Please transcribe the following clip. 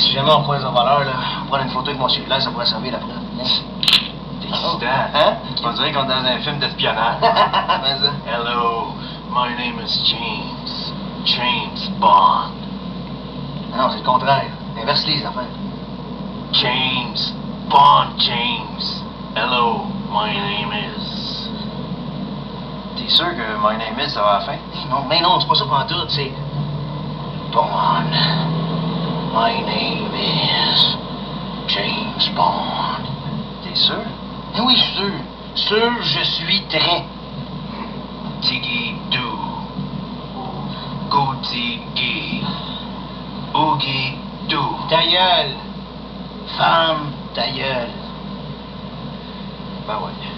Si jamais on croise un voleur, là, prendre une photo avec mon cellulaire, ça pourrait servir la preuve. T'es excitant. Hein? On dirait qu'on est dans un film d'espionnage. Hello, my name is James. James Bond. Non, c'est le contraire. Inverse les affaires. James Bond James. Hello, my name is... T'es sûr que my name is, ça va à la fin? Non, mais non, c'est pas ça pantoute, c'est... Bond. My name is... James Bond. T'es sûr? Mais oui, sûr. Sûr, je suis très. Tiggy Doo. Go Tiggy. Oogie Doo. Ta gueule. Femme, ta gueule. Ben ouais.